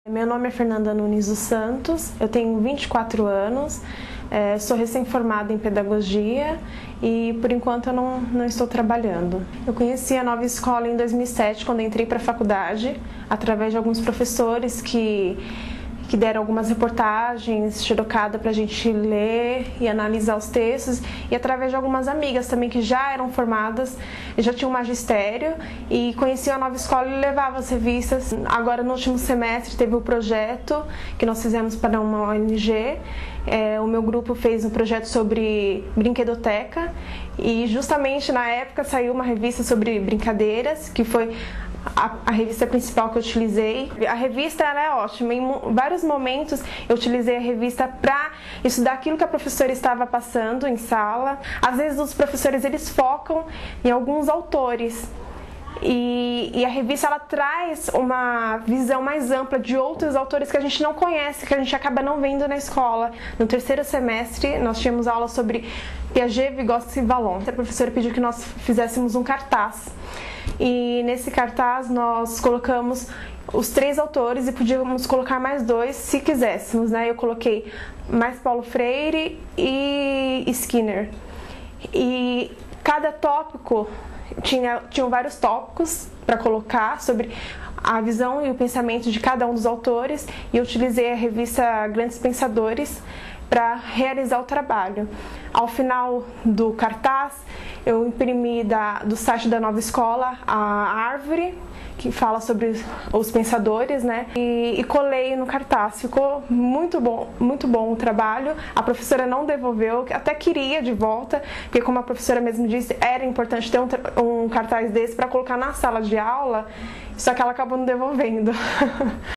Meu nome é Fernanda Nunes dos Santos, eu tenho 24 anos, sou recém-formada em pedagogia e por enquanto eu não estou trabalhando. Eu conheci a Nova Escola em 2007, quando entrei para a faculdade, através de alguns professores que deram algumas reportagens xerocadas para a gente ler e analisar os textos, e através de algumas amigas também que já eram formadas, já tinham um magistério e conheciam a Nova Escola e levavam as revistas. Agora no último semestre teve o projeto que nós fizemos para uma ONG. O meu grupo fez um projeto sobre brinquedoteca e justamente na época saiu uma revista sobre brincadeiras, que foi a revista principal que eu utilizei. A revista ela é ótima, em vários momentos eu utilizei a revista para estudar aquilo que a professora estava passando em sala. Às vezes os professores eles focam em alguns autores e a revista ela traz uma visão mais ampla de outros autores que a gente não conhece, que a gente acaba não vendo na escola. No terceiro semestre nós tínhamos aula sobre Piaget, Vygotsky e Vallon. A professora pediu que nós fizéssemos um cartaz. E nesse cartaz nós colocamos os 3 autores e podíamos colocar mais 2 se quiséssemos, né? Eu coloquei mais Paulo Freire e Skinner. E cada tópico tinham vários tópicos para colocar sobre a visão e o pensamento de cada um dos autores, e eu utilizei a revista Grandes Pensadores para realizar o trabalho. Ao final do cartaz, eu imprimi do site da Nova Escola a árvore que fala sobre os pensadores, né? E colei no cartaz. Ficou muito bom o trabalho. A professora não devolveu, até queria de volta, porque como a professora mesmo disse, era importante ter um cartaz desse para colocar na sala de aula, só que ela acabou não devolvendo.